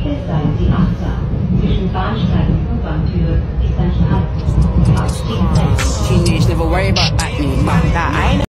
Bitte seien Sie achtsam. Zwischen Bahnsteig und U-Bahn-Tür ist ein Halt. Teenage, never worry about acne.